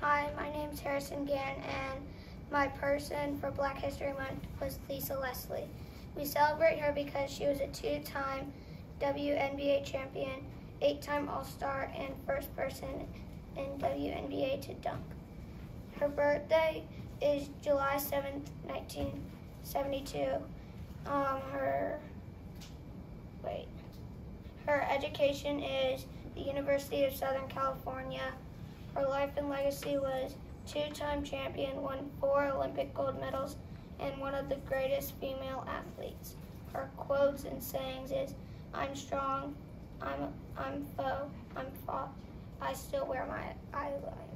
Hi, my name's Harrison Gann, and my person for Black History Month was Lisa Leslie. We celebrate her because she was a two-time WNBA champion, 8-time All-Star, and first person in WNBA to dunk. Her birthday is July 7th, 1972. Her education is the University of Southern California. Her life and legacy was two-time champion, won 4 Olympic gold medals, and one of the greatest female athletes. Her quotes and sayings is, "I'm strong, I'm fought, I still wear my eyeliner."